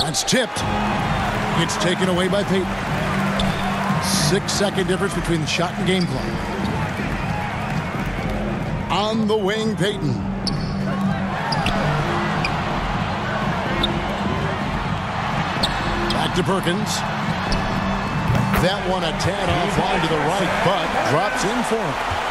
That's tipped. It's taken away by Payton. 6-second difference between the shot and game clock. On the wing, Payton. Back to Perkins. That one a tad offline to the right, but drops in for him.